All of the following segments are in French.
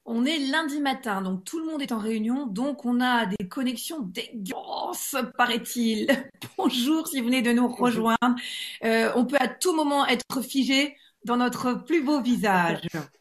On est lundi matin, donc tout le monde est en réunion, donc on a des connexions dégueulasses, paraît-il. Bonjour si vous venez de nous rejoindre. On peut à tout moment être figé dans notre plus beau visage.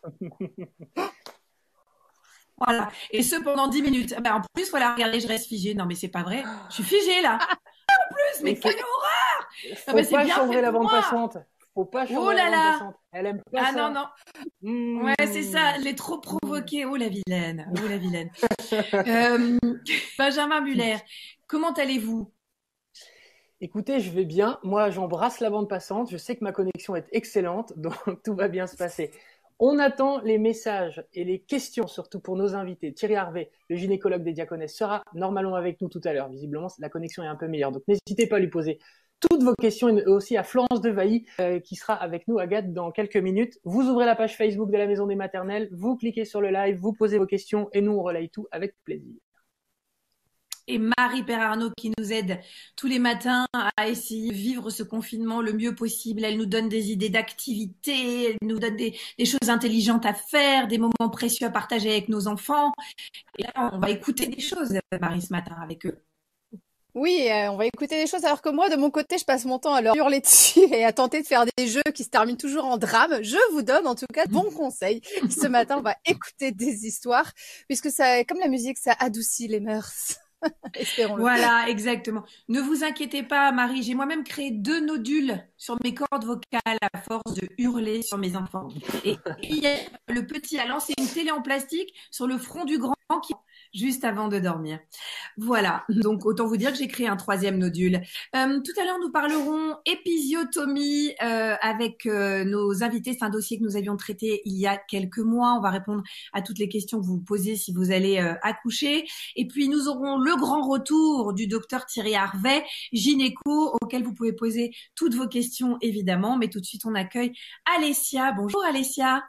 Voilà. Et ce pendant 10 minutes. Ben, en plus, voilà, regardez, je reste figée. Non, mais c'est pas vrai. Je suis figée là. En plus, Il mais quelle faut, horreur! Ah faut ben, c'est pas bien chambrer fait la pour bande moi. passante. Faut pas Oh chambrer la là bande là. passante. Elle aime pas Ah non, ça. non. Ouais, c'est ça. Mmh. Elle est trop Mmh. provoquée. Oh la vilaine. Oh la vilaine. Euh, Benjamin Muller, comment allez-vous? Écoutez, je vais bien. Moi, j'embrasse la bande passante. Je sais que ma connexion est excellente, donc tout va bien se passer. On attend les messages et les questions, surtout pour nos invités. Thierry Harvey, le gynécologue des Diaconesses, sera normalement avec nous tout à l'heure. Visiblement, la connexion est un peu meilleure. Donc, n'hésitez pas à lui poser toutes vos questions et aussi à Florence Devailly, qui sera avec nous, Agathe, dans quelques minutes. Vous ouvrez la page Facebook de la Maison des Maternelles, vous cliquez sur le live, vous posez vos questions et nous, on relaye tout avec plaisir. Et Marie Perarnaud qui nous aide tous les matins à essayer de vivre ce confinement le mieux possible. Elle nous donne des idées d'activités, elle nous donne des choses intelligentes à faire, des moments précieux à partager avec nos enfants. Et là, on va écouter des choses, Marie, ce matin avec eux. Oui, on va écouter des choses alors que moi, de mon côté, je passe mon temps à leur hurler dessus et à tenter de faire des jeux qui se terminent toujours en drame. Je vous donne en tout cas de bons conseils. Ce matin, on va écouter des histoires puisque ça, comme la musique, ça adoucit les mœurs. Espérons-le. Voilà, exactement. Ne vous inquiétez pas, Marie. J'ai moi-même créé 2 nodules sur mes cordes vocales à force de hurler sur mes enfants. Et hier, le petit a lancé une télé en plastique sur le front du grand qui juste avant de dormir. Voilà. Donc, autant vous dire que j'ai créé un 3e nodule. Tout à l'heure, nous parlerons épisiotomie avec nos invités. C'est un dossier que nous avions traité il y a quelques mois. On va répondre à toutes les questions que vous vous posez si vous allez accoucher. Et puis, nous aurons le grand retour du docteur Thierry Harvey, gynéco, auquel vous pouvez poser toutes vos questions, évidemment. Mais tout de suite, on accueille Alessia. Bonjour, Alessia.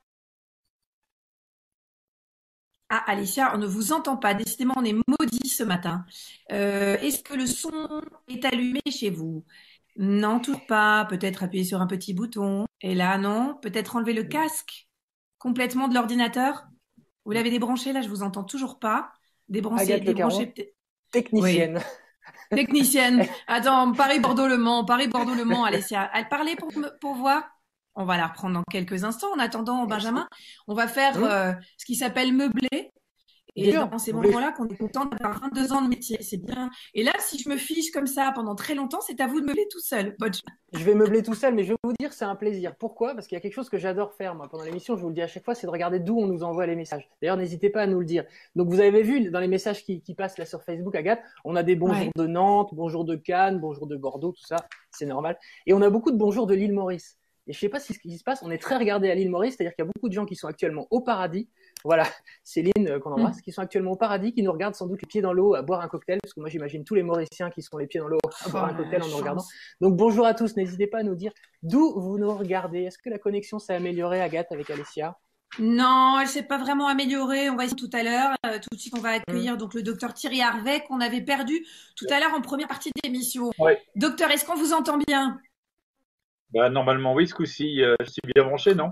Ah, Alessia, on ne vous entend pas. Décidément, on est maudits ce matin. Est-ce que le son est allumé chez vous? Non, toujours pas. Peut-être appuyer sur un petit bouton. Et là, non. Peut-être enlever le casque complètement de l'ordinateur. Vous l'avez débranché, là, je vous entends toujours pas. Agathe Le Débrancher Caron, peut-être. Oui. technicienne. Technicienne. Attends, Paris-Bordeaux-Le Mans, Paris-Bordeaux-Le Mans, Alessia. Elle parlait pour voir. On va la reprendre dans quelques instants. En attendant, Benjamin, on va faire Hum, ce qui s'appelle meubler. Bien Et sûr, dans ces vous voulez. moments-là, qu'on est content d'avoir 22 ans de métier, c'est bien. Et là, si je me fiche comme ça pendant très longtemps, c'est à vous de meubler tout seul. Bonne chance. Je vais meubler tout seul, mais je vais vous dire, c'est un plaisir. Pourquoi? Parce qu'il y a quelque chose que j'adore faire, moi, pendant l'émission, je vous le dis à chaque fois, c'est de regarder d'où on nous envoie les messages. D'ailleurs, n'hésitez pas à nous le dire. Donc, vous avez vu, dans les messages qui passent là sur Facebook, Agathe, on a des bonjours Ouais. de Nantes, bonjours de Cannes, bonjours de Bordeaux, tout ça, c'est normal. Et on a beaucoup de bonjours de l'île Maurice. Et je sais pas si ce qui se passe, on est très regardé à l'île Maurice, c'est-à-dire qu'il y a beaucoup de gens qui sont actuellement au paradis. Voilà, Céline, qu'on embrasse, qui sont actuellement au paradis, qui nous regardent sans doute les pieds dans l'eau à boire un cocktail, parce que moi j'imagine tous les Mauriciens qui sont les pieds dans l'eau à boire Oh un la cocktail en nous regardant. chance. Donc bonjour à tous, n'hésitez pas à nous dire d'où vous nous regardez. Est-ce que la connexion s'est améliorée, Agathe, avec Alessia? Non, elle s'est pas vraiment améliorée. On va essayer tout à l'heure. Tout de suite, on va Hum. accueillir donc le docteur Thierry Harvey qu'on avait perdu tout à l'heure en première partie d'émission. Oui, Docteur, est-ce qu'on vous entend bien? bah, normalement, oui, ce coup-ci, je suis bien branché, non?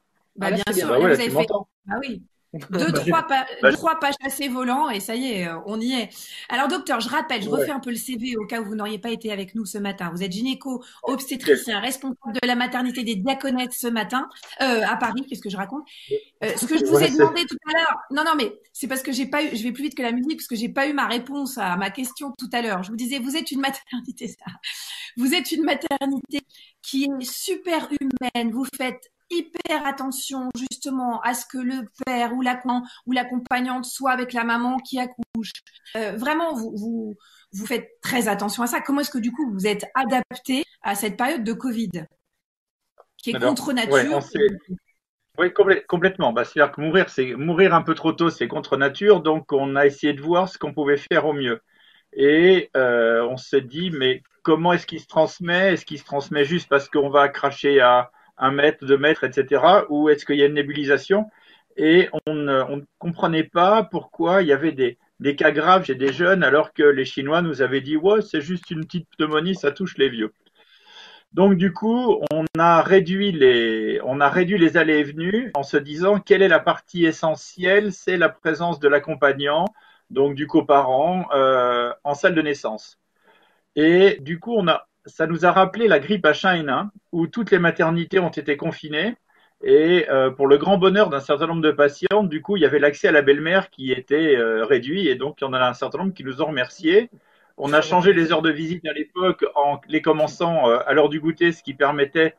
Ah Bah là bien c'est Ah bien. sûr. bah Et là, ouais, vous là, avez tu fait. m'entends. Ah oui. Bah, j'ai- bah, Deux, trois pas chassés volants et ça y est, on y est. Alors docteur, je rappelle, je refais ouais, un peu le CV au cas où vous n'auriez pas été avec nous ce matin. Vous êtes gynéco, ok. obstétricien, responsable de la maternité des Diaconettes ce matin à Paris. Qu'est-ce que je raconte? Ce que je vous Ouais, ai demandé tout à l'heure, non, non, mais c'est parce que j'ai pas eu, je vais plus vite que la musique, parce que j'ai pas eu ma réponse à ma question tout à l'heure. Je vous disais, vous êtes une maternité, ça. Vous êtes une maternité qui est super humaine. Vous faites hyper attention justement à ce que le père ou l'accompagnante soit avec la maman qui accouche. Vraiment, vous faites très attention à ça. Comment est-ce que du coup vous êtes adapté à cette période de Covid qui est alors, contre ouais, nature? oui, complètement. Bah, c'est-à-dire que mourir un peu trop tôt, c'est contre nature, donc on a essayé de voir ce qu'on pouvait faire au mieux. Et on s'est dit, mais comment est-ce qu'il se transmet? Est-ce qu'il se transmet juste parce qu'on va cracher à 1 mètre, 2 mètres, etc. Ou est-ce qu'il y a une nébulisation? Et on ne comprenait pas pourquoi il y avait des cas graves chez des jeunes, alors que les Chinois nous avaient dit, ouais, c'est juste une petite pneumonie, ça touche les vieux. Donc du coup, on a réduit les allées et venues en se disant quelle est la partie essentielle, c'est la présence de l'accompagnant, donc du coparent, en salle de naissance. Et du coup, ça nous a rappelé la grippe H1N1 où toutes les maternités ont été confinées. Et pour le grand bonheur d'un certain nombre de patientes, du coup, il y avait l'accès à la belle-mère qui était réduit, et donc il y en a un certain nombre qui nous ont remerciés. On a changé les heures de visite à l'époque en les commençant à l'heure du goûter, ce qui permettait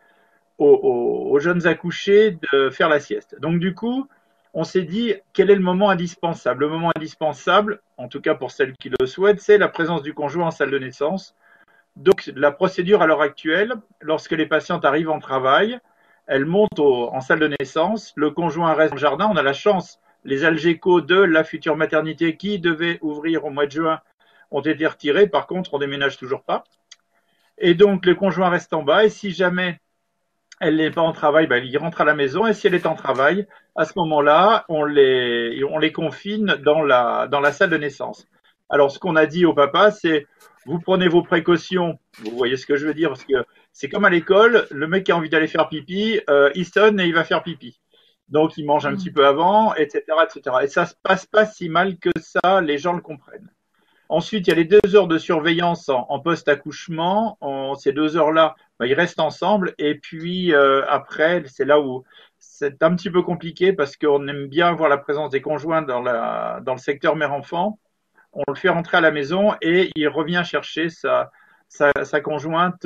aux jeunes accouchés de faire la sieste. Donc du coup, on s'est dit quel est le moment indispensable. Le moment indispensable, en tout cas pour celles qui le souhaitent, c'est la présence du conjoint en salle de naissance. Donc la procédure à l'heure actuelle, lorsque les patientes arrivent en travail, elles montent en salle de naissance, le conjoint reste dans le jardin. On a la chance, les algécos de la future maternité qui devait ouvrir au mois de juin ont été retirés. Par contre, on déménage toujours pas. Et donc, le conjoint reste en bas. Et si jamais elle n'est pas en travail, ben, il rentre à la maison. Et si elle est en travail, à ce moment-là, on les confine dans la salle de naissance. Alors, ce qu'on a dit au papa, c'est vous prenez vos précautions. Vous voyez ce que je veux dire? Parce que c'est comme à l'école, le mec qui a envie d'aller faire pipi, il sonne et il va faire pipi. Donc, il mange un petit peu avant, etc., etc. Et ça se passe pas si mal que ça, les gens le comprennent. Ensuite, il y a les 2 heures de surveillance en post-accouchement. Ces 2 heures-là, ben, ils restent ensemble. Et puis après, c'est là où c'est un petit peu compliqué parce qu'on aime bien voir la présence des conjoints dans le secteur mère-enfant. On le fait rentrer à la maison et il revient chercher sa conjointe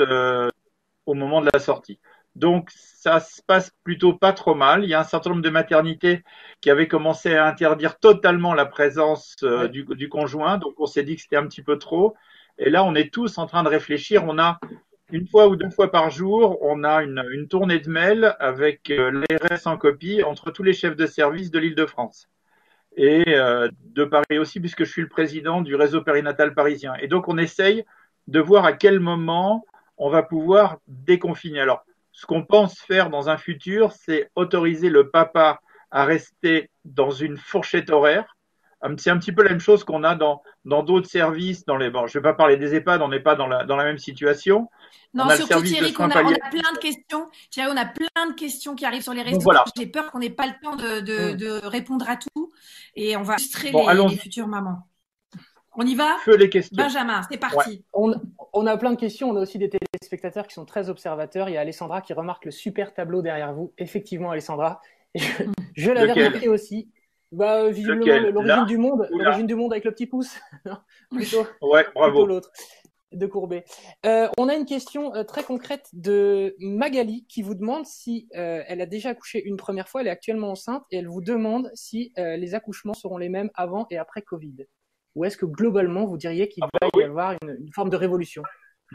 au moment de la sortie. Donc ça se passe plutôt pas trop mal. Il y a un certain nombre de maternités qui avaient commencé à interdire totalement la présence du conjoint, donc on s'est dit que c'était un petit peu trop. Et là, on est tous en train de réfléchir. On a 1 fois ou 2 fois par jour, on a une tournée de mails avec l'ARS en copie entre tous les chefs de service de l'Île-de-France et de Paris aussi, puisque je suis le président du réseau périnatal parisien. Et donc, on essaye de voir à quel moment on va pouvoir déconfiner. Alors, ce qu'on pense faire dans un futur, c'est autoriser le papa à rester dans une fourchette horaire. C'est un petit peu la même chose qu'on a dans d'autres services. Bon, je ne vais pas parler des EHPAD, on n'est pas dans la même situation. Non, surtout Thierry, on a plein de questions. Thierry, on a plein de questions qui arrivent sur les réseaux. Voilà. J'ai peur qu'on n'ait pas le temps de répondre à tout. Et on va illustrer les futures mamans. On y va? Feu les questions. Benjamin, c'est parti. Ouais. On a plein de questions. On a aussi des téléspectateurs qui sont très observateurs. Il y a Alessandra qui remarque le super tableau derrière vous. Effectivement, Alessandra. Je l'avais remarqué aussi. Bah, visiblement, l'origine du monde avec le petit pouce. plutôt l'autre, de Courbet. On a une question très concrète de Magali qui vous demande si elle a déjà accouché une première fois, elle est actuellement enceinte et elle vous demande si les accouchements seront les mêmes avant et après Covid. Ou est-ce que globalement, vous diriez qu'il va y avoir une forme de révolution?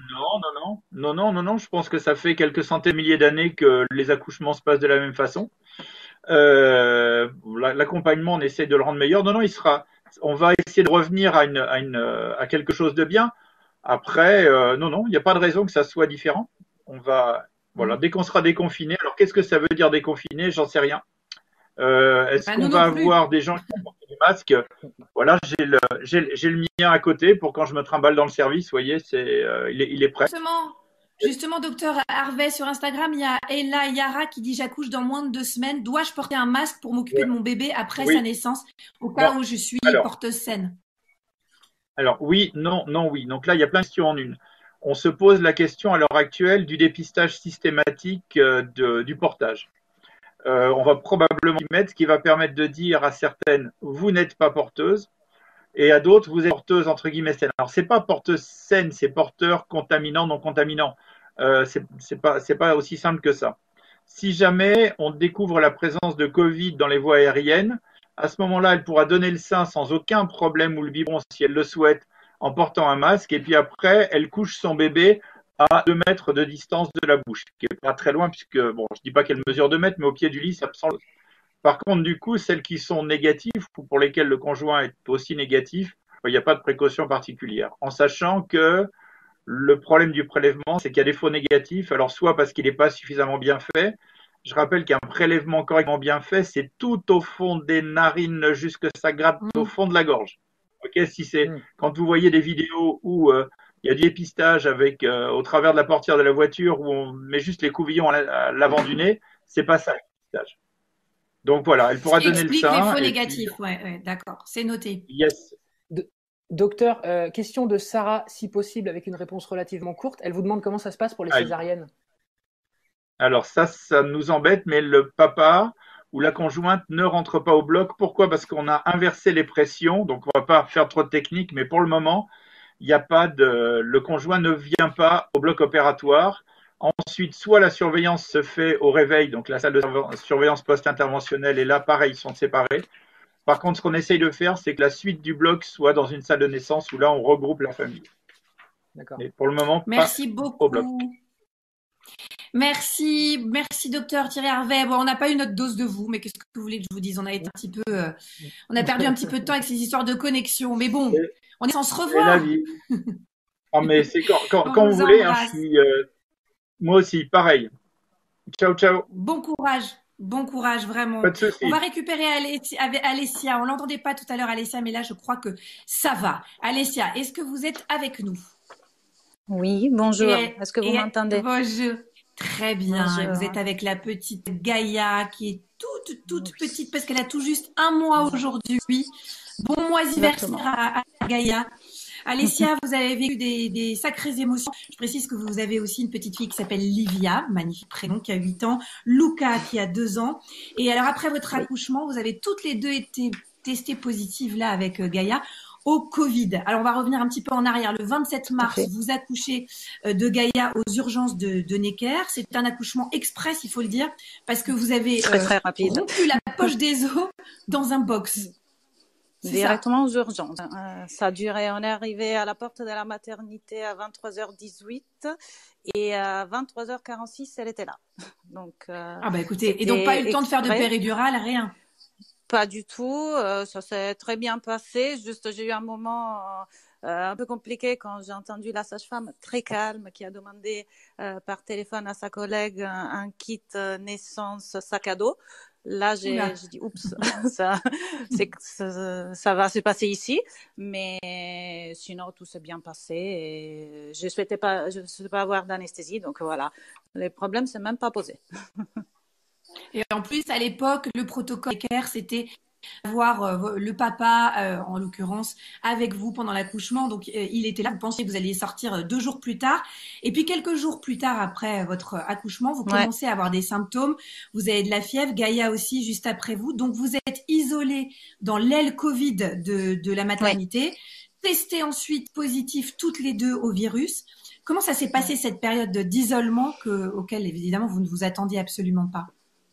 Non. Je pense que ça fait quelques centaines de milliers d'années que les accouchements se passent de la même façon. L'accompagnement, on essaie de le rendre meilleur. Non, on va essayer de revenir à quelque chose de bien. Après, non, il n'y a pas de raison que ça soit différent. Dès qu'on sera déconfiné. Alors, qu'est-ce que ça veut dire déconfiné? J'en sais rien. Est-ce qu'on va avoir des gens qui vont porter des masques? Voilà, j'ai le mien à côté pour quand je me trimballe dans le service. Vous voyez, il est prêt. Justement, docteur Harvey, sur Instagram, il y a Ella Yara qui dit « J'accouche dans moins de 2 semaines. Dois-je porter un masque pour m'occuper de mon bébé après sa naissance, au cas où je suis porteuse saine ?» Alors, oui, non, oui. Donc là, il y a plein de questions en une. On se pose la question à l'heure actuelle du dépistage systématique du portage. On va probablement y mettre ce qui va permettre de dire à certaines « vous n'êtes pas porteuse » et à d'autres « vous êtes porteuse entre guillemets saine ». Alors, c'est pas porteuse saine, c'est porteur contaminant, non contaminant. C'est pas aussi simple que ça. Si jamais on découvre la présence de Covid dans les voies aériennes, à ce moment-là, elle pourra donner le sein sans aucun problème ou le biberon si elle le souhaite en portant un masque. Et puis après, elle couche son bébé à 2 mètres de distance de la bouche, qui n'est pas très loin puisque, bon, je dis pas qu'elle mesure 2 mètres, mais au pied du lit, ça me semble. Par contre, du coup, celles qui sont négatives ou pour lesquelles le conjoint est aussi négatif, il n'y a pas de précaution particulière. En sachant que le problème du prélèvement, c'est qu'il y a des faux négatifs. Alors, soit parce qu'il n'est pas suffisamment bien fait. Je rappelle qu'un prélèvement correctement bien fait, c'est tout au fond des narines jusque ça gratte au fond de la gorge. Ok, quand vous voyez des vidéos où Il y a du dépistage avec au travers de la portière de la voiture où on met juste les couvillons à l'avant du nez. C'est pas ça le dépistage. Donc voilà, elle Ce pourra qui donner le explique les sein. faux Et puis, négatifs. Ouais, d'accord, c'est noté. yes. Docteur, question de Sarah, si possible, avec une réponse relativement courte. Elle vous demande comment ça se passe pour les Aïe. césariennes. Alors ça nous embête, mais le papa ou la conjointe ne rentre pas au bloc. Pourquoi? Parce qu'on a inversé les pressions. Donc on va pas faire trop de technique, mais pour le moment, il n'y a pas de, le conjoint ne vient pas au bloc opératoire. Ensuite, soit la surveillance se fait au réveil, donc la salle de surveillance post-interventionnelle est là, pareil, ils sont séparés. Par contre, ce qu'on essaye de faire, c'est que la suite du bloc soit dans une salle de naissance où là, on regroupe la famille. D'accord. Mais pour le moment, Merci pas au bloc. beaucoup. Merci, docteur Thierry Harvey. Bon, on n'a pas eu notre dose de vous, mais qu'est-ce que vous voulez que je vous dise? On a été un petit peu, on a perdu un petit peu de temps avec ces histoires de connexion. Mais bon, on est sans se C'est la revoir. vie. Ah, mais c'est quand On vous vous voulez, hein, embrasse. moi aussi, pareil. Ciao, ciao. Bon courage, vraiment. Pas de souci. On va récupérer Alessia. On l'entendait pas tout à l'heure, Alessia, mais là, je crois que ça va. Alessia, est-ce que vous êtes avec nous? Oui, bonjour. Est-ce que vous m'entendez? Bonjour. Très bien. Bonjour. Vous êtes avec la petite Gaïa qui est toute petite parce qu'elle a tout juste 1 mois aujourd'hui. Bon moisiversaire à Gaïa. Alessia, vous avez vécu des sacrées émotions. Je précise que vous avez aussi une petite fille qui s'appelle Livia, magnifique prénom, qui a 8 ans, Luca qui a 2 ans. Et alors après votre accouchement, vous avez toutes les deux été testées positives là avec Gaïa au Covid. Alors on va revenir un petit peu en arrière. Le 27 mars, vous accouchez de Gaïa aux urgences de Necker. C'est un accouchement express, il faut le dire, parce que vous avez très rapide. rompu la poche des os dans un box. Directement aux urgences. Ça a duré, on est arrivé à la porte de la maternité à 23h18 et à 23h46, elle était là. Donc, ah bah écoutez, et donc pas eu le temps de faire de péridurale, rien? Pas du tout, ça s'est très bien passé, juste j'ai eu un moment un peu compliqué quand j'ai entendu la sage-femme très calme qui a demandé par téléphone à sa collègue un kit naissance sac à dos. Là, j'ai dit, oups, ça va se passer ici. Mais sinon, tout s'est bien passé. Et je ne souhaitais pas avoir d'anesthésie. Donc voilà, les problèmes ne s'est même pas posé. Et en plus, à l'époque, le protocole CARE, c'était avoir le papa, en l'occurrence, avec vous pendant l'accouchement. Donc, il était là. Vous pensiez que vous alliez sortir 2 jours plus tard. Et puis, quelques jours plus tard, après votre accouchement, vous commencez à avoir des symptômes. Vous avez de la fièvre. Gaïa aussi, juste après vous. Donc, vous êtes isolés dans l'aile Covid de la maternité. Testés ensuite positifs toutes les deux au virus. Comment ça s'est passé cette période d'isolement auquel, évidemment, vous ne vous attendiez absolument pas?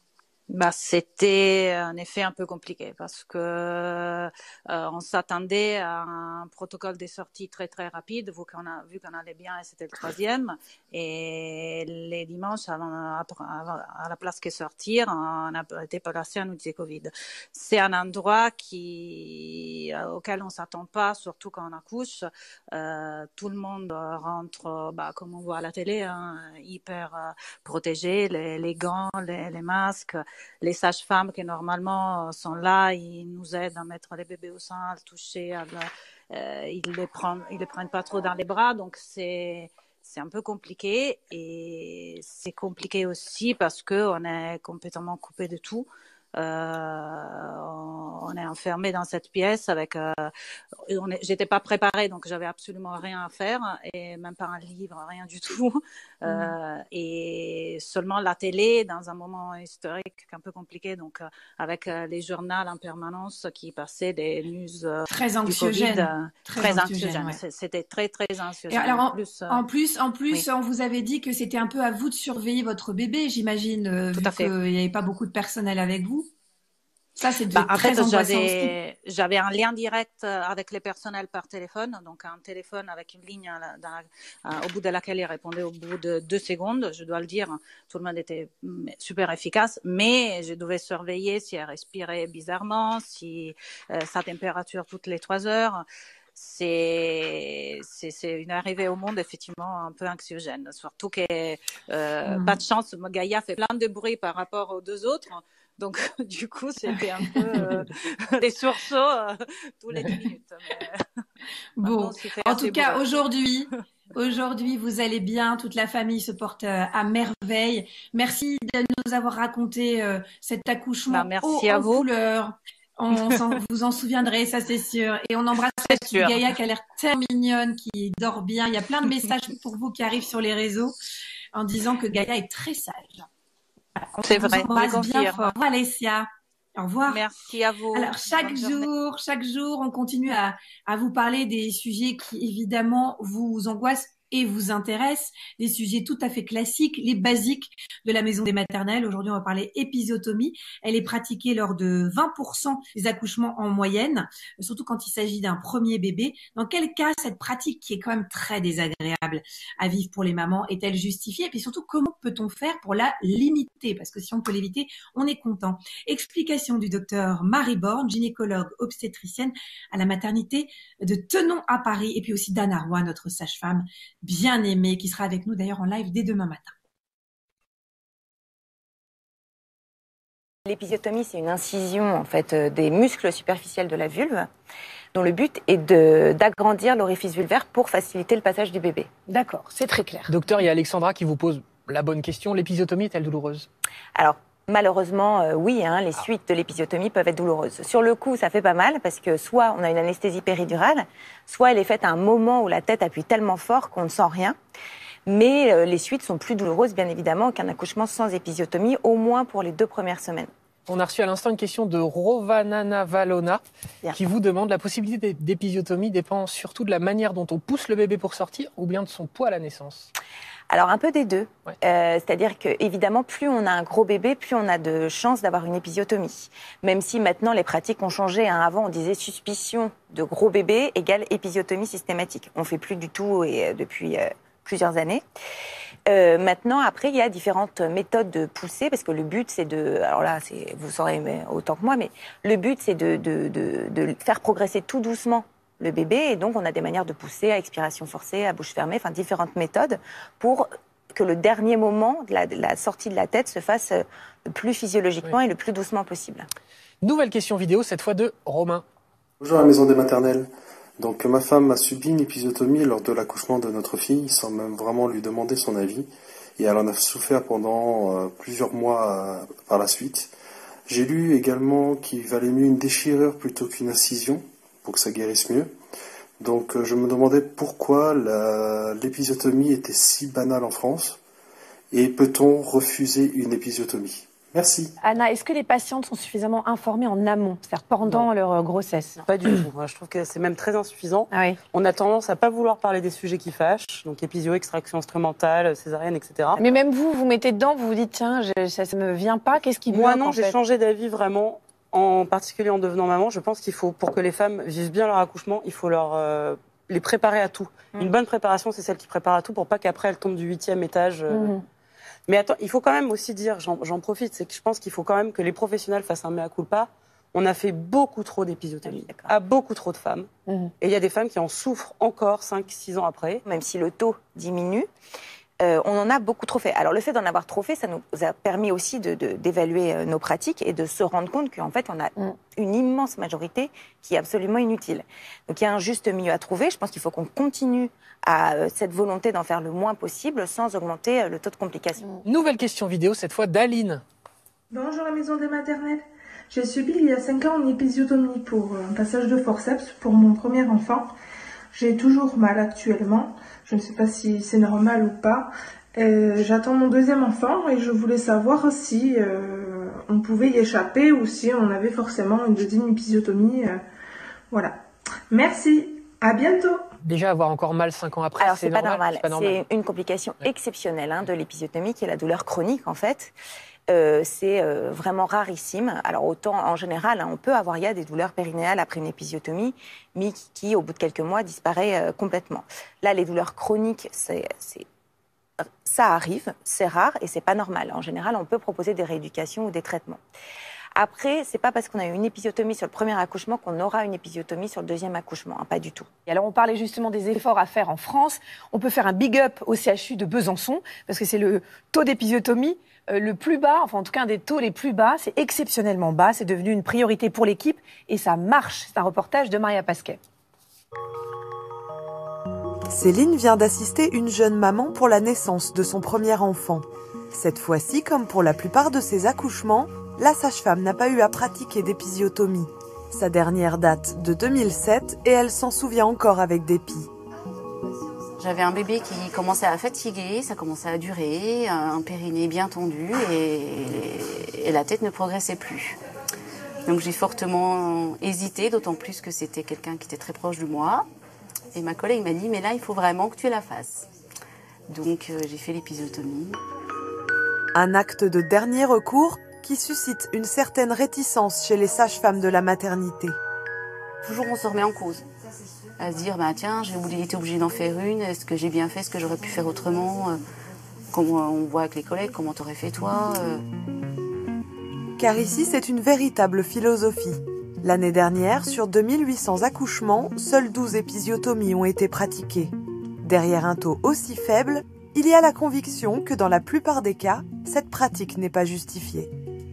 C'était un effet un peu compliqué parce que on s'attendait à un protocole des sorties très très rapide vu qu'on allait bien et c'était le 3e et les dimanches à la place que sortir on a été placé en unité Covid. C'est un endroit auquel on s'attend pas, surtout quand on accouche. Tout le monde rentre comme on voit à la télé, hein, hyper protégé, les gants, les masques. Les sages-femmes qui normalement sont là, ils nous aident à mettre les bébés au sein, à le toucher, ils les prennent pas trop dans les bras, donc c'est un peu compliqué et c'est compliqué aussi parce que on est complètement coupé de tout. On est enfermé dans cette pièce avec. J'étais pas préparée, donc j'avais absolument rien à faire et même pas un livre, rien du tout. Et seulement la télé dans un moment historique un peu compliqué, donc avec les journaux en permanence qui passaient des news très anxiogènes, très anxiogènes. Ouais. C'était très très anxiogène. Et alors en plus, on vous avait dit que c'était un peu à vous de surveiller votre bébé, j'imagine, vu qu'il n'y avait pas beaucoup de personnel avec vous. Ça, c'est très angoissant aussi. J'avais un lien direct avec les personnels par téléphone, donc un téléphone avec une ligne au bout de laquelle il répondait au bout de 2 secondes. Je dois le dire, tout le monde était super efficace, mais je devais surveiller si elle respirait bizarrement, si sa température toutes les 3 heures. C'est une arrivée au monde effectivement un peu anxiogène, surtout que pas de chance, Gaïa fait plein de bruit par rapport aux 2 autres. Donc, du coup, c'était un peu des sursauts tous les 10 minutes. Mais... Bon, en tout cas, aujourd'hui, Aujourd'hui, vous allez bien, toute la famille se porte à merveille. Merci de nous avoir raconté cet accouchement Merci haut à en vous. couleur. Vous en souviendrez, ça c'est sûr. Et on embrasse la C'est petite sûr. Gaïa qui a l'air tellement mignonne, qui dort bien. Il y a plein de messages pour vous qui arrivent sur les réseaux en disant que Gaïa est très sage. C'est On vous vrai, je embrasse bien confirme. fort. Au revoir, Alessia. Au revoir. Merci à vous. Alors, Bonne journée. chaque jour, on continue à vous parler des sujets qui, évidemment, vous angoissent et vous intéressent, des sujets tout à fait classiques, les basiques de la maison des maternelles. Aujourd'hui, on va parler épisiotomie. Elle est pratiquée lors de 20% des accouchements en moyenne, surtout quand il s'agit d'un premier bébé. Dans quel cas cette pratique, qui est quand même très désagréable à vivre pour les mamans, est-elle justifiée? Et puis surtout, comment peut-on faire pour la limiter? Parce que si on peut l'éviter, on est content. Explication du docteur Marie Borne, gynécologue obstétricienne à la maternité de Tenon à Paris, et puis aussi d'Anna Roy, notre sage-femme bien aimée, qui sera avec nous d'ailleurs en live dès demain matin. L'épisiotomie, c'est une incision en fait des muscles superficiels de la vulve, dont le but est d'agrandir l'orifice vulvaire pour faciliter le passage du bébé. D'accord, c'est très clair. Docteur, il y a Alexandra qui vous pose la bonne question. L'épisiotomie est-elle douloureuse? Alors, malheureusement, oui, les suites de l'épisiotomie peuvent être douloureuses. Sur le coup, ça fait pas mal parce que soit on a une anesthésie péridurale, soit elle est faite à un moment où la tête appuie tellement fort qu'on ne sent rien. Mais les suites sont plus douloureuses, bien évidemment, qu'un accouchement sans épisiotomie, au moins pour les 2 premières semaines. On a reçu à l'instant une question de Rovanana Valona qui vous demande: la possibilité d'épisiotomie dépend surtout de la manière dont on pousse le bébé pour sortir ou bien de son poids à la naissance? Alors un peu des deux, Ouais. C'est-à-dire que évidemment plus on a un gros bébé, plus on a de chances d'avoir une épisiotomie. Même si maintenant les pratiques ont changé, avant on disait suspicion de gros bébé égale épisiotomie systématique. On fait plus du tout depuis plusieurs années. Maintenant, après, il y a différentes méthodes de pousser, parce que le but, c'est alors là, vous saurez autant que moi, mais le but, c'est de faire progresser tout doucement le bébé, et donc on a des manières de pousser à expiration forcée, à bouche fermée, enfin différentes méthodes pour que le dernier moment de la sortie de la tête se fasse le plus physiologiquement et le plus doucement possible. Nouvelle question vidéo, cette fois de Romain. Bonjour à la maison des maternelles. Donc ma femme a subi une épisiotomie lors de l'accouchement de notre fille, sans même vraiment lui demander son avis, et elle en a souffert pendant plusieurs mois par la suite. J'ai lu également qu'il valait mieux une déchirure plutôt qu'une incision pour que ça guérisse mieux. Donc je me demandais pourquoi l'épisiotomie était si banale en France, et peut-on refuser une épisiotomie? Merci. Anna, est-ce que les patientes sont suffisamment informées en amont, c'est-à-dire pendant leur grossesse? Pas du tout. Je trouve que c'est même très insuffisant. Ah oui. On a tendance à pas vouloir parler des sujets qui fâchent, donc épisio, extraction instrumentale, césarienne, etc. Mais même vous mettez dedans, vous vous dites, tiens, ça me vient pas, qu'est-ce qui Moi bloque, non, en j'ai fait changé d'avis vraiment, en particulier en devenant maman. Je pense qu'il faut, pour que les femmes vivent bien leur accouchement, il faut les préparer à tout. Une bonne préparation, c'est celle qui prépare à tout pour pas qu'après elles tombent du 8e étage. Mais attends, il faut quand même aussi dire, j'en profite, c'est que je pense qu'il faut quand même que les professionnels fassent un mea culpa. On a fait beaucoup trop d'épisiotomies à beaucoup trop de femmes. Et il y a des femmes qui en souffrent encore 5-6 ans après. Même si le taux diminue, on en a beaucoup trop fait. Alors le fait d'en avoir trop fait, ça nous a permis aussi d'évaluer nos pratiques et de se rendre compte qu'en fait, on a une immense majorité qui est absolument inutile. Donc il y a un juste milieu à trouver. Je pense qu'il faut qu'on continue à cette volonté d'en faire le moins possible sans augmenter le taux de complications. Nouvelle question vidéo, cette fois d'Aline. Bonjour la maison des maternelles. J'ai subi il y a 5 ans une épisiotomie pour un passage de forceps pour mon premier enfant. J'ai toujours mal actuellement. Je ne sais pas si c'est normal ou pas. J'attends mon deuxième enfant et je voulais savoir si on pouvait y échapper ou si on avait forcément une deuxième épisiotomie. Voilà. Merci. À bientôt. Déjà, avoir encore mal 5 ans après, alors c'est pas normal. Pas normal. C'est une complication exceptionnelle de l'épisiotomie qui est la douleur chronique en fait. C'est vraiment rarissime. Alors autant en général, il y a des douleurs périnéales après une épisiotomie, mais qui au bout de quelques mois disparaît complètement. Là, les douleurs chroniques, ça arrive, c'est rare et c'est pas normal. En général, on peut proposer des rééducations ou des traitements. Après, c'est pas parce qu'on a eu une épisiotomie sur le premier accouchement qu'on aura une épisiotomie sur le deuxième accouchement, pas du tout. Et alors on parlait justement des efforts à faire en France. On peut faire un big up au CHU de Besançon, parce que c'est le taux d'épisiotomie le plus bas, enfin en tout cas un des taux les plus bas, c'est exceptionnellement bas, c'est devenu une priorité pour l'équipe et ça marche. C'est un reportage de Maria Pasquet. Céline vient d'assister une jeune maman pour la naissance de son premier enfant. Cette fois-ci, comme pour la plupart de ses accouchements, la sage-femme n'a pas eu à pratiquer d'épisiotomie. Sa dernière date de 2007 et elle s'en souvient encore avec dépit. J'avais un bébé qui commençait à fatiguer, ça commençait à durer, un périnée bien tendu et la tête ne progressait plus. Donc j'ai fortement hésité, d'autant plus que c'était quelqu'un qui était très proche de moi. Et ma collègue m'a dit, mais là, il faut vraiment que tu la fasses. Donc j'ai fait l'épisiotomie. Un acte de dernier recours qui suscite une certaine réticence chez les sages-femmes de la maternité. Toujours on se remet en cause. À se dire, bah, tiens, j'ai été obligée d'en faire une, est-ce que j'ai bien fait, est-ce que j'aurais pu faire autrement, comment on voit avec les collègues, comment t'aurais fait toi Car ici, c'est une véritable philosophie. L'année dernière, sur 2800 accouchements, seules 12 épisiotomies ont été pratiquées. Derrière un taux aussi faible, il y a la conviction que dans la plupart des cas, cette pratique n'est pas justifiée.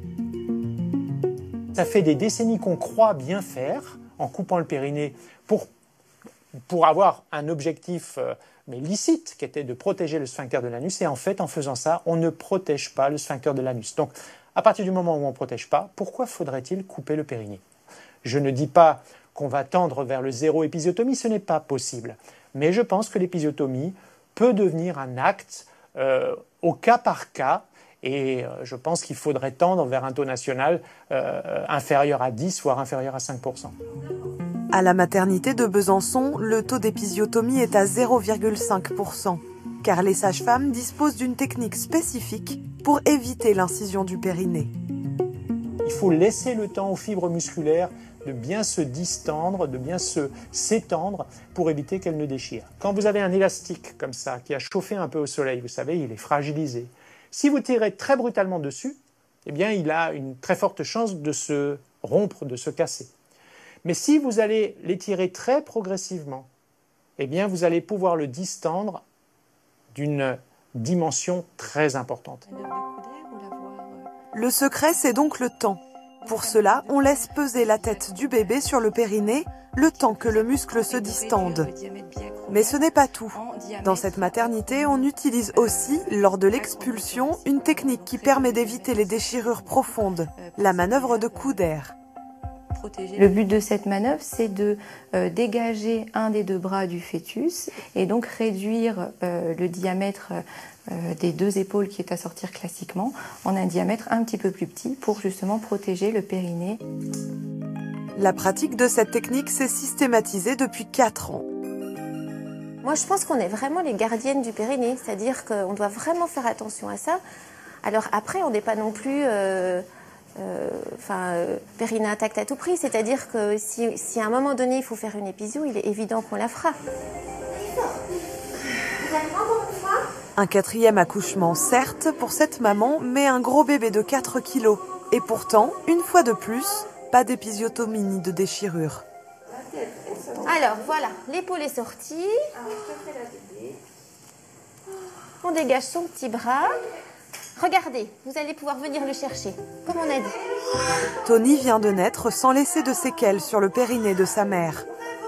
Ça fait des décennies qu'on croit bien faire en coupant le périnée pour avoir un objectif mais licite qui était de protéger le sphincter de l'anus. Et en fait, en faisant ça, on ne protège pas le sphincter de l'anus. Donc, à partir du moment où on ne protège pas, pourquoi faudrait-il couper le périnée? Je ne dis pas qu'on va tendre vers le zéro épisiotomie, ce n'est pas possible. Mais je pense que l'épisiotomie peut devenir un acte au cas par cas. Et je pense qu'il faudrait tendre vers un taux national inférieur à 10, voire inférieur à 5%. À la maternité de Besançon, le taux d'épisiotomie est à 0,5%, car les sages-femmes disposent d'une technique spécifique pour éviter l'incision du périnée. Il faut laisser le temps aux fibres musculaires de bien se distendre, de bien s'étendre pour éviter qu'elles ne déchirent. Quand vous avez un élastique comme ça, qui a chauffé un peu au soleil, vous savez, il est fragilisé. Si vous tirez très brutalement dessus, eh bien, il a une très forte chance de se rompre, de se casser. Mais si vous allez l'étirer très progressivement, eh bien, vous allez pouvoir le distendre d'une dimension très importante. Le secret, c'est donc le temps. Pour cela, on laisse peser la tête du bébé sur le périnée, le temps que le muscle se distende. Mais ce n'est pas tout. Dans cette maternité, on utilise aussi, lors de l'expulsion, une technique qui permet d'éviter les déchirures profondes, la manœuvre de Couder. Le but de cette manœuvre, c'est de dégager un des deux bras du fœtus et donc réduire le diamètre des deux épaules qui est à sortir classiquement en un diamètre un petit peu plus petit pour justement protéger le périnée. La pratique de cette technique s'est systématisée depuis 4 ans. Moi, je pense qu'on est vraiment les gardiennes du périnée, c'est-à-dire qu'on doit vraiment faire attention à ça. Alors après, on n'est pas non plus périnée intact à tout prix, c'est-à-dire que si à un moment donné il faut faire une épisio, il est évident qu'on la fera. Un 4e accouchement, certes, pour cette maman, mais un gros bébé de 4 kilos. Et pourtant, une fois de plus, pas d'épisiotomie ni de déchirure. Alors voilà, l'épaule est sortie. On dégage son petit bras. Regardez, vous allez pouvoir venir le chercher, comme on a dit. Tony vient de naître sans laisser de séquelles sur le périnée de sa mère.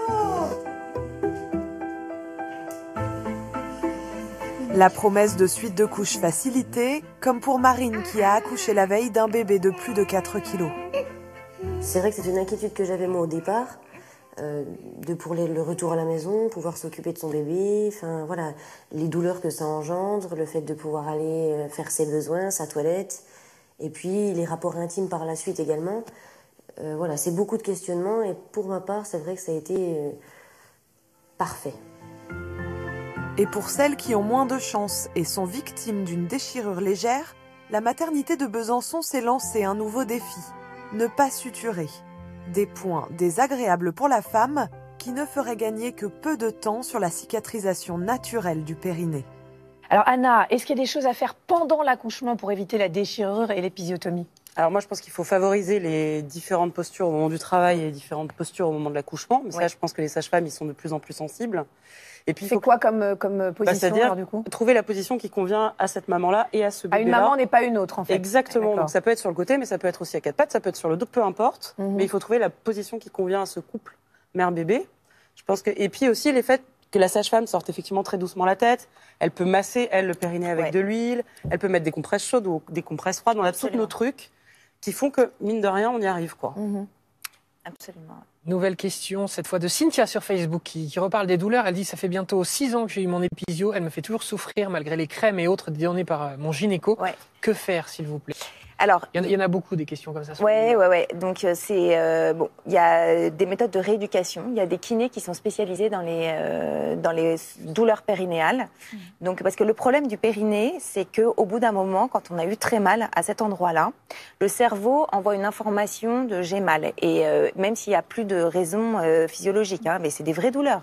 La promesse de suite de couches facilitée, comme pour Marine qui a accouché la veille d'un bébé de plus de 4 kilos. C'est vrai que c'est une inquiétude que j'avais moi au départ, pour le retour à la maison, pouvoir s'occuper de son bébé, enfin voilà, les douleurs que ça engendre, le fait de pouvoir aller faire ses besoins, sa toilette, et puis les rapports intimes par la suite également. Voilà, c'est beaucoup de questionnements et pour ma part, c'est vrai que ça a été parfait. Et pour celles qui ont moins de chance et sont victimes d'une déchirure légère, la maternité de Besançon s'est lancée un nouveau défi. Ne pas suturer. Des points désagréables pour la femme qui ne feraient gagner que peu de temps sur la cicatrisation naturelle du périnée. Alors Anna, est-ce qu'il y a des choses à faire pendant l'accouchement pour éviter la déchirure et l'épisiotomie? Alors moi, je pense qu'il faut favoriser les différentes postures au moment du travail et les différentes postures au moment de l'accouchement. Mais ça, je pense que les sages-femmes, ils sont de plus en plus sensibles. Et puis, c'est quoi comme position c'est-à-dire alors, du coup trouver la position qui convient à cette maman-là et à ce bébé-là. Une maman n'est pas une autre, en fait. Exactement. Donc ça peut être sur le côté, mais ça peut être aussi à 4 pattes, ça peut être sur le dos, peu importe. Mais il faut trouver la position qui convient à ce couple mère-bébé. Je pense que et puis aussi les faits que la sage-femme sorte effectivement très doucement la tête. Elle peut masser, elle, le périnée avec de l'huile. Elle peut mettre des compresses chaudes ou des compresses froides. On a tous nos trucs qui font que, mine de rien, on y arrive, quoi. Absolument. Nouvelle question, cette fois de Cynthia sur Facebook, qui reparle des douleurs. Elle dit, ça fait bientôt 6 ans que j'ai eu mon épisio. Elle me fait toujours souffrir malgré les crèmes et autres données par mon gynéco. Que faire, s'il vous plaît? Alors, il y en a beaucoup des questions comme ça. Ouais. Donc bon, il y a des méthodes de rééducation. Il y a des kinés qui sont spécialisés dans les douleurs périnéales. Donc parce que le problème du périnée, c'est que au bout d'un moment, quand on a eu très mal à cet endroit-là, le cerveau envoie une information de j'ai mal. Et même s'il y a plus de raison physiologique, mais c'est des vraies douleurs.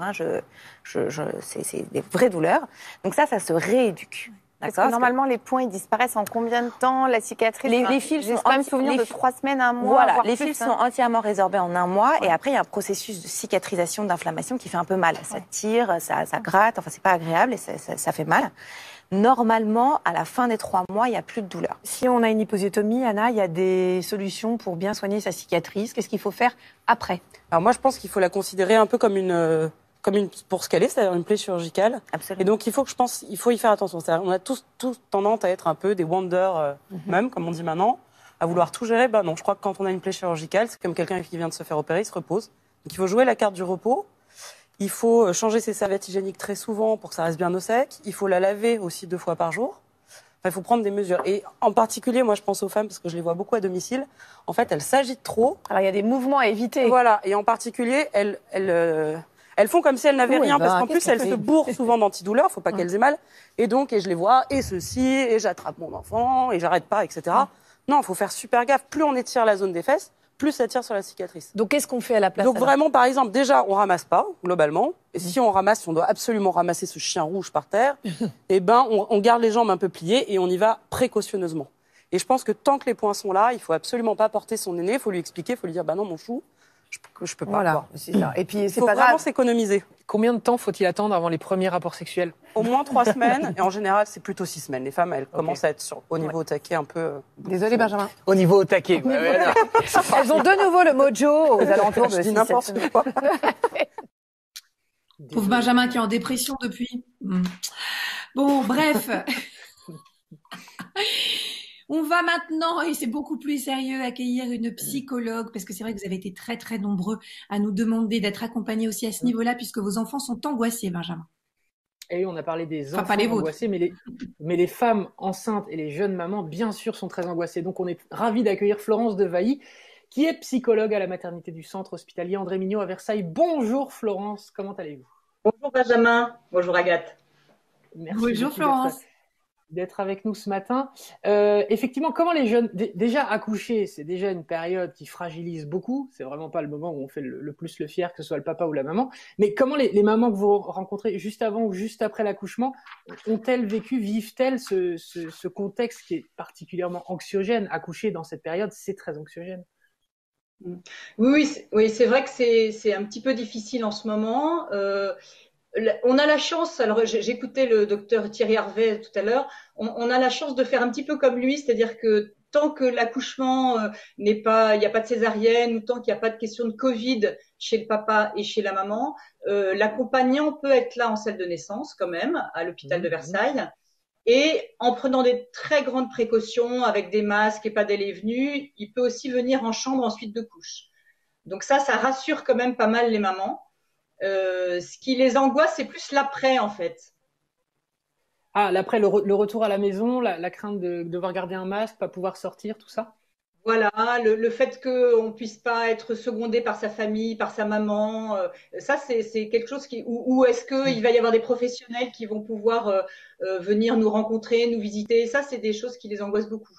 C'est des vraies douleurs. Donc ça se rééduque. Parce que normalement, les points, ils disparaissent en combien de temps? La cicatrice, les fils sont pas me souvenir de 3 semaines, 1 mois. Voilà, voire les plus, fils sont entièrement résorbés en 1 mois. Et après, il y a un processus de cicatrisation, d'inflammation qui fait un peu mal. Ça tire, ça gratte, enfin, c'est pas agréable et ça fait mal. Normalement, à la fin des 3 mois, il n'y a plus de douleur. Si on a une épisiotomie, Anna, il y a des solutions pour bien soigner sa cicatrice. Qu'est-ce qu'il faut faire après? Alors moi, je pense qu'il faut la considérer un peu comme une pour ce qu'elle est, c'est-à-dire une plaie chirurgicale. Absolument. Et donc, il faut y faire attention. C'est-à-dire, on a tous tendance à être un peu des Wonder même, comme on dit maintenant, à vouloir tout gérer. Non, je crois que quand on a une plaie chirurgicale, c'est comme quelqu'un qui vient de se faire opérer, il se repose. Donc, il faut jouer la carte du repos. Il faut changer ses serviettes hygiéniques très souvent pour que ça reste bien au sec. Il faut la laver aussi 2 fois par jour. Enfin, il faut prendre des mesures. Et en particulier, moi, je pense aux femmes, parce que je les vois beaucoup à domicile. En fait, elles s'agitent trop. Alors, il y a des mouvements à éviter. Voilà. Et en particulier, elles font comme si elles n'avaient rien, parce qu'en plus, elles se bourrent souvent d'antidouleurs, faut pas qu'elles aient mal. Et donc, je les vois, et ceci, et j'attrape mon enfant, et j'arrête pas, etc. Non, il faut faire super gaffe. Plus on étire la zone des fesses, plus ça tire sur la cicatrice. Donc, qu'est-ce qu'on fait à la place? Donc, vraiment, par exemple, déjà, on ramasse pas, globalement. Et si on ramasse, si on doit absolument ramasser ce chien rouge par terre, on garde les jambes un peu pliées et on y va précautionneusement. Et je pense que tant que les points sont là, il faut absolument pas porter son aîné, il faut lui expliquer, il faut lui dire, non, mon chou, je peux pas. Voilà, c'est ça. Et puis, c'est faut pas vraiment grave. s'économiser. Combien de temps faut-il attendre avant les premiers rapports sexuels? Au moins 3 semaines, et en général, c'est plutôt 6 semaines. Les femmes, elles commencent à être au niveau au taquet un peu... Désolé, Benjamin. Au niveau au taquet. Elles ont de nouveau le mojo aux alentours de Je dis n'importe quoi. Pauvre Benjamin qui est en dépression depuis. Bon, bref. On va maintenant, et c'est beaucoup plus sérieux, accueillir une psychologue, parce que c'est vrai que vous avez été très très nombreux à nous demander d'être accompagnés aussi à ce niveau-là, puisque vos enfants sont angoissés, Benjamin. Et on a parlé des Enfin, enfants pas les vôtres. angoissés, mais les femmes enceintes et les jeunes mamans, bien sûr, sont très angoissées. Donc on est ravis d'accueillir Florence Devailly, qui est psychologue à la maternité du centre hospitalier André Mignot à Versailles. Bonjour Florence, comment allez-vous? Bonjour Benjamin, bonjour Agathe. Merci Bonjour beaucoup Florence. d'être avec nous ce matin. Effectivement, comment les jeunes... Déjà, accoucher, c'est déjà une période qui fragilise beaucoup. C'est vraiment pas le moment où on fait le plus le fier, que ce soit le papa ou la maman. Mais comment les mamans que vous rencontrez juste avant ou juste après l'accouchement ont-elles vécu, vivent-elles ce contexte qui est particulièrement anxiogène? Accoucher dans cette période, c'est très anxiogène. Oui, c'est vrai que c'est un petit peu difficile en ce moment. On a la chance, alors j'écoutais le docteur Thierry Harvet tout à l'heure, on a la chance de faire un petit peu comme lui, c'est-à-dire que tant que l'accouchement il n'y a pas de césarienne, ou tant qu'il n'y a pas de question de Covid chez le papa et chez la maman, l'accompagnant peut être là en salle de naissance quand même, à l'hôpital de Versailles. Et en prenant des très grandes précautions, avec des masques et pas d'aller et venue, il peut aussi venir en chambre ensuite de couche. Donc ça rassure quand même pas mal les mamans. Ce qui les angoisse, c'est plus l'après, en fait. Ah, l'après, le retour à la maison, la crainte de devoir garder un masque, pas pouvoir sortir, tout ça? Voilà, le fait qu'on puisse pas être secondé par sa famille, par sa maman, ça c'est quelque chose ou est-ce qu'il va y avoir des professionnels qui vont pouvoir venir nous rencontrer, nous visiter? Ça, c'est des choses qui les angoissent beaucoup.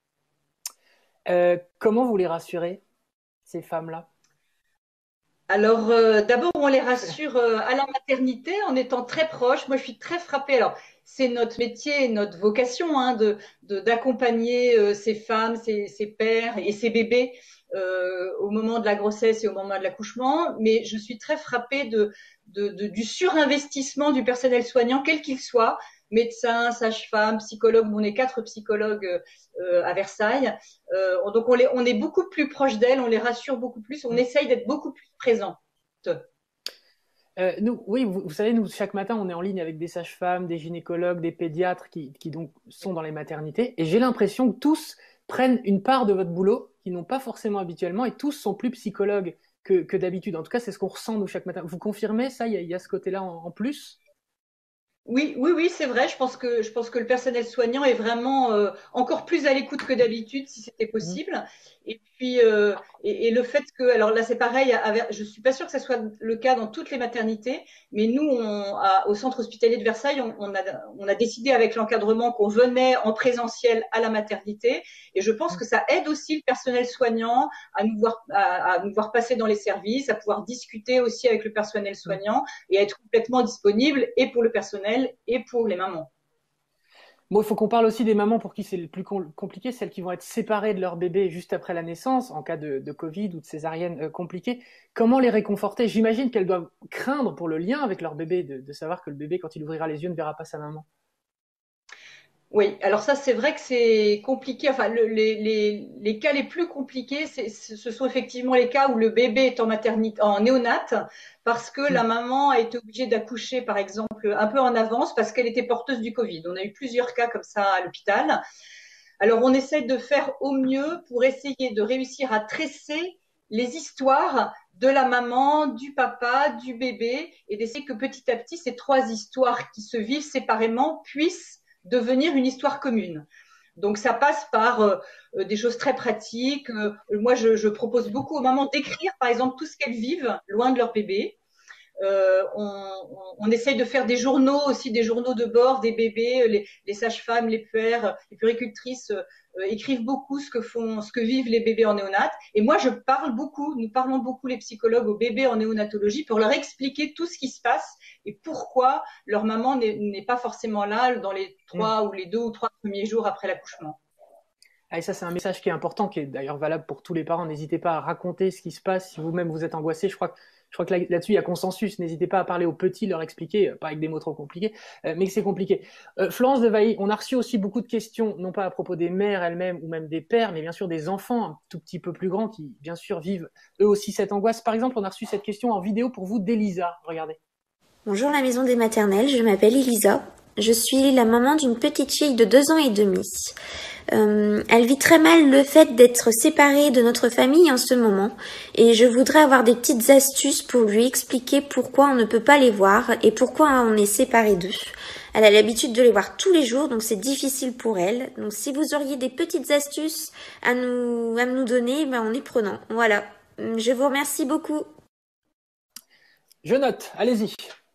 Comment vous les rassurez, ces femmes-là? Alors, d'abord, on les rassure à la maternité en étant très proches. Moi, je suis très frappée. Alors, c'est notre métier, notre vocation d'accompagner ces femmes, ces pères et ces bébés au moment de la grossesse et au moment de l'accouchement. Mais je suis très frappée du surinvestissement du personnel soignant, quel qu'il soit, médecins, sages-femmes, psychologues. On est 4 psychologues à Versailles. Donc on est beaucoup plus proche d'elles, on les rassure beaucoup plus, on essaye d'être beaucoup plus présents. Nous, oui, vous savez, nous, chaque matin, on est en ligne avec des sages-femmes, des gynécologues, des pédiatres qui donc sont dans les maternités. Et j'ai l'impression que tous prennent une part de votre boulot qu'ils n'ont pas forcément habituellement et tous sont plus psychologues que d'habitude. En tout cas, c'est ce qu'on ressent, nous, chaque matin. Vous confirmez ça? Il y a ce côté-là en plus? Oui, c'est vrai. Je pense que le personnel soignant est vraiment encore plus à l'écoute que d'habitude, si c'était possible. Et puis, et le fait que, alors là, c'est pareil. Je suis pas sûre que ça soit le cas dans toutes les maternités, mais nous, au centre hospitalier de Versailles, on a décidé avec l'encadrement qu'on venait en présentiel à la maternité. Et je pense que ça aide aussi le personnel soignant à nous voir passer dans les services, à pouvoir discuter aussi avec le personnel soignant et à être complètement disponible et pour le personnel et pour les mamans. Bon, il faut qu'on parle aussi des mamans pour qui c'est le plus compliqué, celles qui vont être séparées de leur bébé juste après la naissance, en cas de Covid ou de césarienne compliquée. Comment les réconforter? J'imagine qu'elles doivent craindre pour le lien avec leur bébé, de savoir que le bébé, quand il ouvrira les yeux, ne verra pas sa maman. Oui, alors ça, c'est vrai que c'est compliqué. Enfin, les cas les plus compliqués, ce sont effectivement les cas où le bébé est en maternité, en néonate, parce que la maman a été obligée d'accoucher, par exemple, un peu en avance parce qu'elle était porteuse du Covid. On a eu plusieurs cas comme ça à l'hôpital. Alors, on essaie de faire au mieux pour essayer de réussir à tresser les histoires de la maman, du papa, du bébé, et d'essayer que petit à petit, ces trois histoires qui se vivent séparément puissent devenir une histoire commune. Donc ça passe par des choses très pratiques. Moi, je propose beaucoup aux mamans d'écrire, par exemple, tout ce qu'elles vivent loin de leur bébé. On essaye de faire des journaux aussi, des journaux de bord des bébés. Les sages-femmes, les puères, les puéricultrices écrivent beaucoup ce que vivent les bébés en néonat. Et moi, nous parlons beaucoup les psychologues aux bébés en néonatologie pour leur expliquer tout ce qui se passe et pourquoi leur maman n'est pas forcément là dans les 3 ou les 2 ou 3 premiers jours après l'accouchement. Ah, et ça, c'est un message qui est important, qui est d'ailleurs valable pour tous les parents. N'hésitez pas à raconter ce qui se passe si vous-même vous êtes angoissé. Je crois que là-dessus, il y a consensus. N'hésitez pas à parler aux petits, leur expliquer, pas avec des mots trop compliqués, mais que c'est compliqué. Florence de Vailly, on a reçu aussi beaucoup de questions, non pas à propos des mères elles-mêmes ou même des pères, mais bien sûr des enfants un tout petit peu plus grands qui, bien sûr, vivent eux aussi cette angoisse. Par exemple, on a reçu cette question en vidéo pour vous d'Elisa. Regardez. Bonjour la maison des maternelles, je m'appelle Elisa. Je suis la maman d'une petite fille de 2 ans et demi. Elle vit très mal le fait d'être séparée de notre famille en ce moment et je voudrais avoir des petites astuces pour lui expliquer pourquoi on ne peut pas les voir et pourquoi on est séparés d'eux. Elle a l'habitude de les voir tous les jours, donc c'est difficile pour elle. Donc si vous auriez des petites astuces à nous donner, on est prenant. Voilà, je vous remercie beaucoup. Je note, allez-y.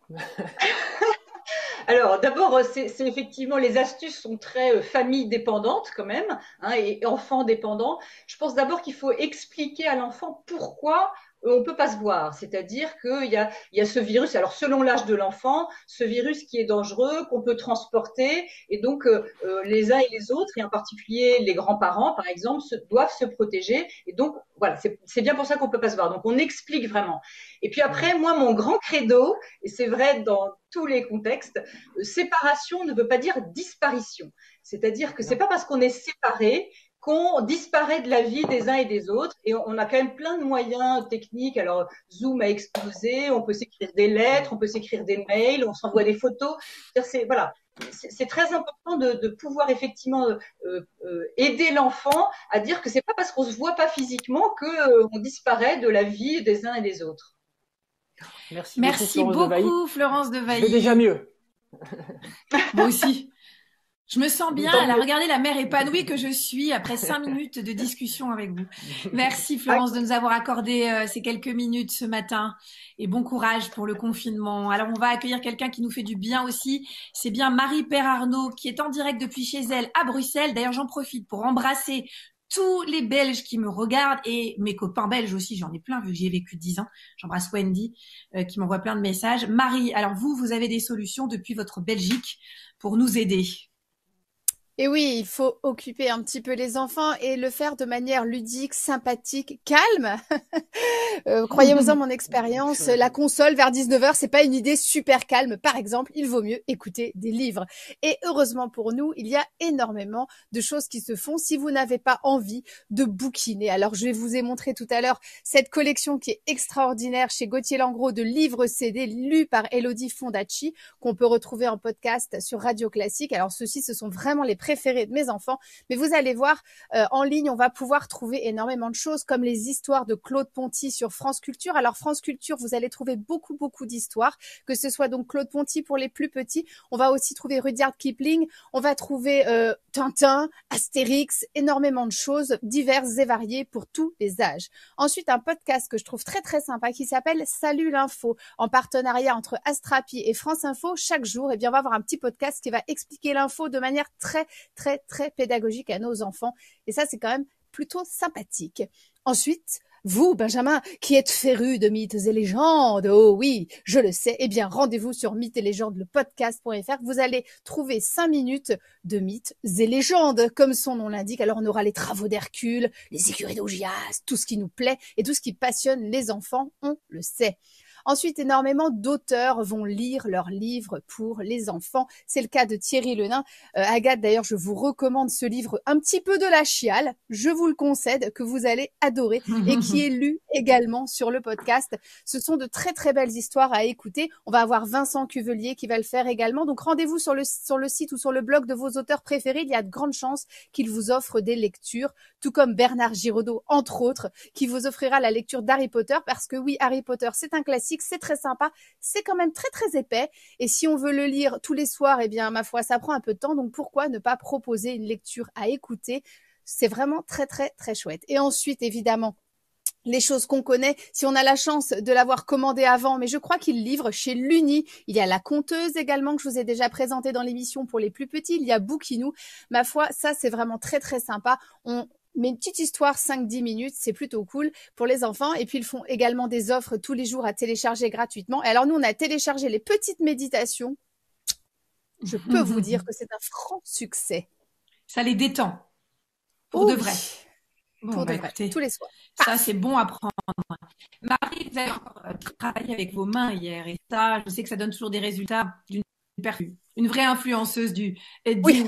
Alors, d'abord, c'est effectivement, les astuces sont très famille dépendantes quand même, et enfant dépendant. Je pense d'abord qu'il faut expliquer à l'enfant pourquoi on peut pas se voir. C'est-à-dire qu'il y a ce virus, alors selon l'âge de l'enfant, ce virus qui est dangereux, qu'on peut transporter, et donc les uns et les autres, et en particulier les grands-parents, par exemple, doivent se protéger. Et donc, voilà, c'est bien pour ça qu'on peut pas se voir. Donc, on explique vraiment. Et puis après, moi, mon grand credo, et c'est vrai dans tous les contextes, séparation ne veut pas dire disparition. C'est-à-dire que c'est pas parce qu'on est séparés qu'on disparaît de la vie des uns et des autres. Et on a quand même plein de moyens techniques. Alors, Zoom a explosé, on peut s'écrire des lettres, on peut s'écrire des mails, on s'envoie des photos. C'est très important de pouvoir effectivement aider l'enfant à dire que c'est pas parce qu'on se voit pas physiquement que on disparaît de la vie des uns et des autres. Merci beaucoup, Florence de Vailly. Je vais déjà mieux. Moi aussi. Je me sens bien à regarder la mère épanouie que je suis après 5 minutes de discussion avec vous. Merci Florence de nous avoir accordé ces quelques minutes ce matin et bon courage pour le confinement. Alors on va accueillir quelqu'un qui nous fait du bien aussi. C'est bien Marie Perarnaud qui est en direct depuis chez elle à Bruxelles. D'ailleurs j'en profite pour embrasser tous les Belges qui me regardent et mes copains belges aussi, j'en ai plein vu que j'ai vécu 10 ans. J'embrasse Wendy qui m'envoie plein de messages. Marie, alors vous avez des solutions depuis votre Belgique pour nous aider? Et oui, il faut occuper un petit peu les enfants et le faire de manière ludique, sympathique, calme. Croyez-moi en mon expérience, la console vers 19h, c'est pas une idée super calme. Par exemple, il vaut mieux écouter des livres. Et heureusement pour nous, il y a énormément de choses qui se font si vous n'avez pas envie de bouquiner. Alors, je vous ai montré tout à l'heure cette collection qui est extraordinaire chez Gauthier Langros de livres CD lus par Elodie Fondacci qu'on peut retrouver en podcast sur Radio Classique. Alors, ceux-ci, ce sont vraiment les préférés de mes enfants. Mais vous allez voir, en ligne, on va pouvoir trouver énormément de choses comme les histoires de Claude Ponty sur France Culture. Alors, France Culture, vous allez trouver beaucoup d'histoires, que ce soit donc Claude Ponty pour les plus petits. On va aussi trouver Rudyard Kipling. On va trouver Tintin, Astérix, énormément de choses diverses et variées pour tous les âges. Ensuite, un podcast que je trouve très sympa qui s'appelle Salut l'info, en partenariat entre Astrapi et France Info. Chaque jour, eh bien, on va avoir un petit podcast qui va expliquer l'info de manière très pédagogique à nos enfants. Et ça, c'est quand même plutôt sympathique. Ensuite, vous, Benjamin, qui êtes féru de mythes et légendes, oh oui, je le sais, eh bien, rendez-vous sur mythes et légendes, le podcast.fr. Vous allez trouver 5 minutes de mythes et légendes, comme son nom l'indique. Alors, on aura les travaux d'Hercule, les écuries d'Augias, tout ce qui nous plaît et tout ce qui passionne les enfants, on le sait. Ensuite, énormément d'auteurs vont lire leurs livres pour les enfants. C'est le cas de Thierry Lenain. Agathe, d'ailleurs, je vous recommande ce livre un petit peu de la chiale. Je vous le concède, que vous allez adorer et qui est lu également sur le podcast. Ce sont de très belles histoires à écouter. On va avoir Vincent Cuvelier qui va le faire également. Donc, rendez-vous sur le site ou sur le blog de vos auteurs préférés. Il y a de grandes chances qu'ils vous offrent des lectures, tout comme Bernard Giraudot, entre autres, qui vous offrira la lecture d'Harry Potter parce que oui, Harry Potter, c'est un classique. C'est très sympa, c'est quand même très épais et si on veut le lire tous les soirs, eh bien ma foi, ça prend un peu de temps, donc pourquoi ne pas proposer une lecture à écouter? C'est vraiment très chouette. Et ensuite, évidemment, les choses qu'on connaît, si on a la chance de l'avoir commandé avant, mais je crois qu'il livre chez Luni. Il y a La Conteuse également, que je vous ai déjà présenté dans l'émission pour les plus petits. Il y a Bookinou. Ma foi, ça, c'est vraiment très sympa. Mais une petite histoire, 5-10 minutes, c'est plutôt cool pour les enfants. Et puis, ils font également des offres tous les jours à télécharger gratuitement. Et alors, nous, on a téléchargé les petites méditations. Je peux vous dire que c'est un franc succès. Ça les détend. Pour de vrai. Bon, pour de vrai, tous les soirs. Ça, c'est bon à prendre. Marie, vous avez travaillé avec vos mains hier. Et ça, je sais que ça donne toujours des résultats une vraie influenceuse du DIY.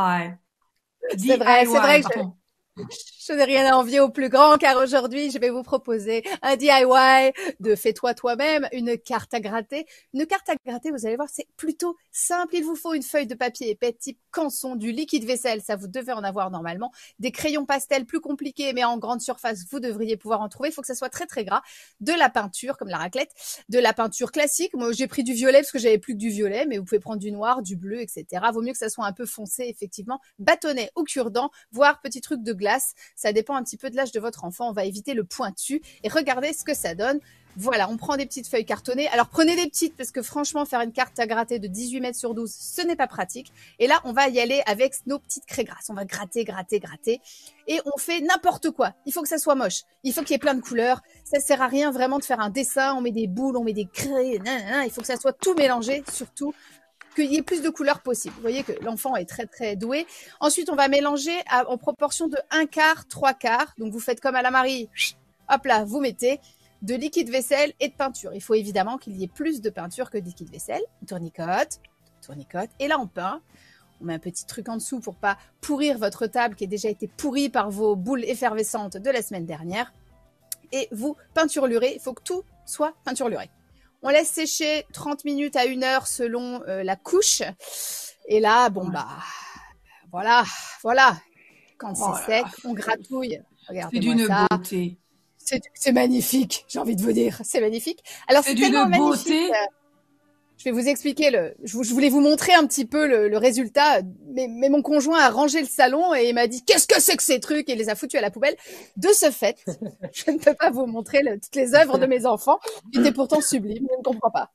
C'est vrai que je n'ai rien à envier au plus grand car aujourd'hui, je vais vous proposer un DIY de fais-toi toi-même, une carte à gratter. Une carte à gratter, vous allez voir, c'est plutôt simple. Il vous faut une feuille de papier épais type canson, du liquide vaisselle, ça vous devez en avoir normalement, des crayons pastels plus compliqués mais en grande surface, vous devriez pouvoir en trouver. Il faut que ça soit très gras, de la peinture comme la raclette, de la peinture classique. Moi, j'ai pris du violet parce que j'avais plus que du violet, mais vous pouvez prendre du noir, du bleu, etc. Vaut mieux que ça soit un peu foncé, effectivement. Bâtonnet ou cure-dent, voire petit truc de glace. Ça dépend un petit peu de l'âge de votre enfant. On va éviter le pointu et regardez ce que ça donne. Voilà, on prend des petites feuilles cartonnées. Alors, prenez des petites parce que franchement, faire une carte à gratter de 18 mètres sur 12, ce n'est pas pratique. Et là, on va y aller avec nos petites craies grasses. On va gratter. Et on fait n'importe quoi. Il faut que ça soit moche. Il faut qu'il y ait plein de couleurs. Ça sert à rien vraiment de faire un dessin. On met des boules, on met des craies. Il faut que ça soit tout mélangé, surtout qu'il y ait plus de couleurs possibles. Vous voyez que l'enfant est très doué. Ensuite, on va mélanger en proportion de 1/4, 3/4. Donc, vous faites comme à la Marie. Hop là, vous mettez de liquide vaisselle et de peinture. Il faut évidemment qu'il y ait plus de peinture que de liquide vaisselle. On tournicote. Et là, on peint. On met un petit truc en dessous pour pas pourrir votre table qui a déjà été pourrie par vos boules effervescentes de la semaine dernière. Et vous peinturlurez. Il faut que tout soit peinturluré. On laisse sécher 30 minutes à 1 heure selon la couche. Et là, voilà. Quand c'est sec, on gratouille. Regardez-moi ça. C'est d'une beauté. C'est magnifique, j'ai envie de vous dire. C'est magnifique. Alors, c'est tellement magnifique. Je vais vous expliquer je voulais vous montrer un petit peu le résultat, mais mon conjoint a rangé le salon et il m'a dit qu'est-ce que c'est que ces trucs et il les a foutus à la poubelle. De ce fait, je ne peux pas vous montrer toutes les œuvres de mes enfants, qui étaient pourtant sublimes, je ne comprends pas.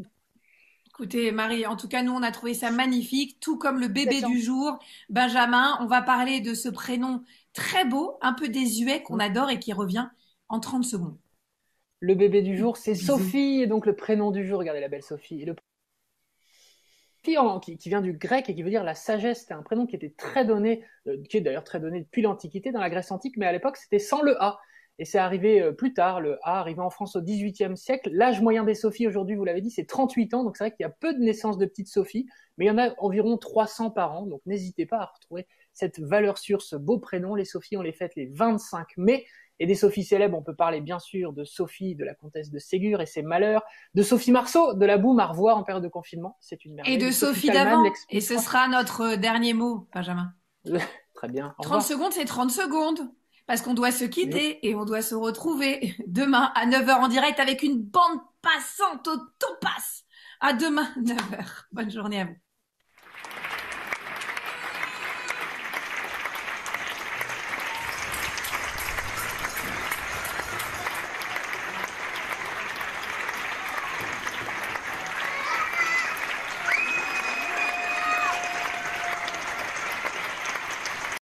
Écoutez, Marie, en tout cas, nous, on a trouvé ça magnifique, tout comme le bébé du jour, Benjamin. On va parler de ce prénom très beau, un peu désuet, qu'on adore et qui revient en 30 secondes. Le bébé du jour, c'est Sophie, et donc le prénom du jour, regardez la belle Sophie. qui vient du grec et qui veut dire la sagesse. C'était un prénom qui était très donné, qui est d'ailleurs très donné depuis l'Antiquité dans la Grèce antique, mais à l'époque c'était sans le A. Et c'est arrivé plus tard, le A arrivé en France au XVIIIe siècle. L'âge moyen des Sophies aujourd'hui, vous l'avez dit, c'est 38 ans. Donc c'est vrai qu'il y a peu de naissances de petites Sophies, mais il y en a environ 300 par an. Donc n'hésitez pas à retrouver cette valeur sûre, ce beau prénom. Les Sophies, on les fête les 25 mai. Et des Sophies célèbres, on peut parler bien sûr de Sophie, de la comtesse de Ségur et ses malheurs, de Sophie Marceau, de la boum à revoir en période de confinement. C'est une merveille. Et de Sophie Kallmann, d'avant. Et ce sera notre dernier mot, Benjamin. Très bien. 30 secondes, c'est 30 secondes. Parce qu'on doit se quitter et on doit se retrouver demain à 9h en direct avec une bande passante au topaz. À demain, 9h. Bonne journée à vous.